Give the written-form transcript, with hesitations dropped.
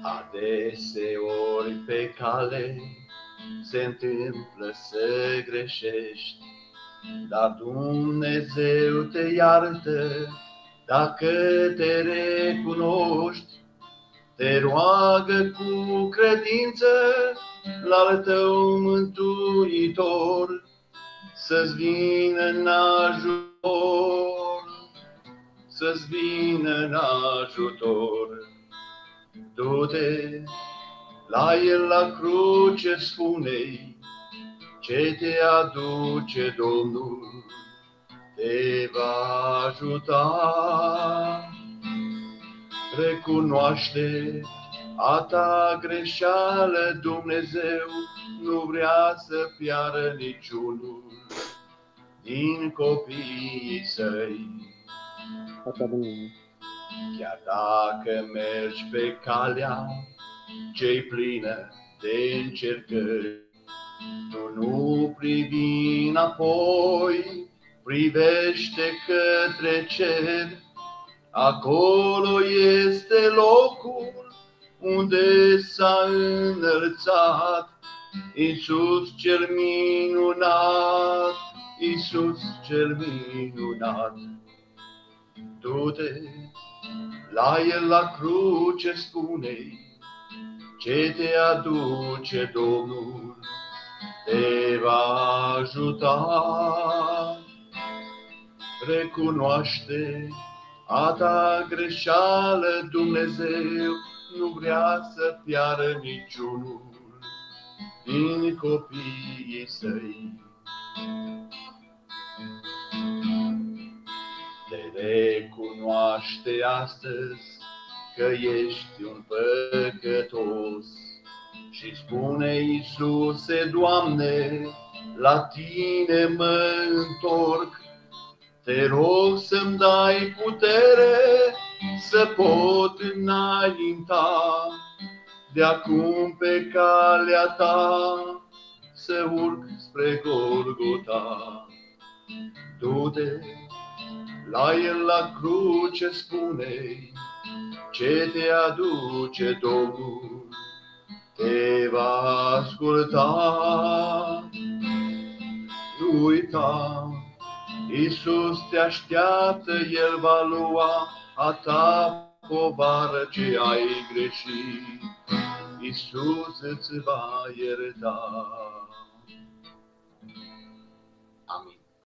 Adeseori pe cale se întâmplă să greșești, dar Dumnezeu te iartă dacă te recunoști. Te roagă cu credință la tău Mântuitor să-ți vină în ajutor, să-ți vină în ajutor. Du-te la El la cruce, spune-i ce te aduce Domnul, te va ajuta. Recunoaște a ta greșeală, Dumnezeu nu vrea să piară niciunul din copiii săi. Chiar dacă mergi pe calea ce-i plină de încercări, tu nu privi înapoi, privește către cer. Acolo este locul unde s-a înălțat Iisus cel minunat, Iisus cel minunat. Du-te la El la cruce, spune-i ce te aduce Domnul, te va ajuta. Recunoaște a ta greșeală, Dumnezeu nu vrea să piară niciunul din copiii săi. Te recunoaște astăzi că ești un păcătos și spune Iisuse, Doamne, la Tine mă întorc. Te rog să-mi dai putere să pot înainta de acum pe calea Ta, să urc spre Golgota. Du-te la El la cruce, spune-i ce te aduce Domnul, te va asculta. Nu uita, Iisus te așteaptă, El va lua a ta povară ce ai greșit. Iisus îți va ierta. Amin.